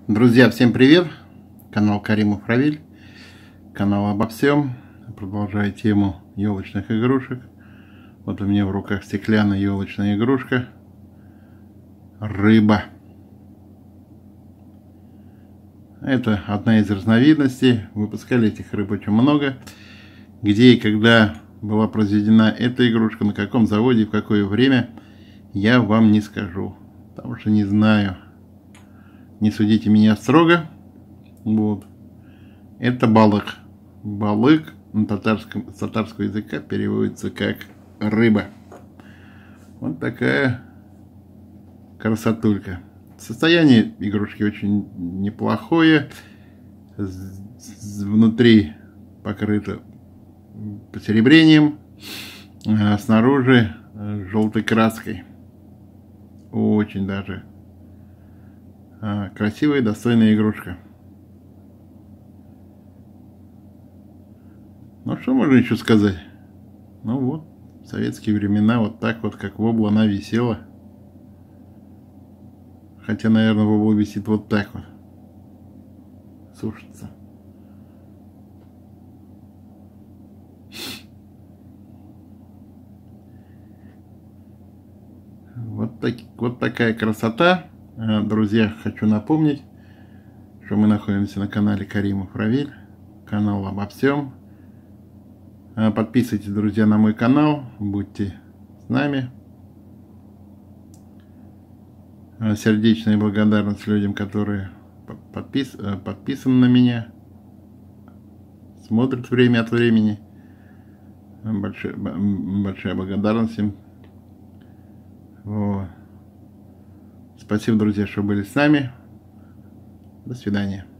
Друзья, всем привет! Канал Каримов Равиль, канал обо всем. Продолжаю тему елочных игрушек. Вот у меня в руках стеклянная елочная игрушка. Рыба. Это одна из разновидностей. Выпускали этих рыб очень много. Где и когда была произведена эта игрушка, на каком заводе и в какое время, я вам не скажу. Потому что не знаю. Не судите меня строго. Вот. Это балык. Балык на с татарского языка переводится как рыба. Вот такая красотулька. Состояние игрушки очень неплохое. Внутри покрыто посеребрением, а снаружи желтой краской. Очень даже красивая, достойная игрушка. Ну, что можно еще сказать? Ну вот, в советские времена вот так вот, как вобла, она висела. Хотя, наверное, вобла висит вот так вот. Сушится. Вот такая красота. Друзья, хочу напомнить, что мы находимся на канале Каримов Равиль, канал обо всем. Подписывайтесь, друзья, на мой канал, будьте с нами. Сердечная благодарность людям, которые подписаны на меня, смотрят время от времени. Большая благодарность им. Вот. Спасибо, друзья, что были с нами. До свидания.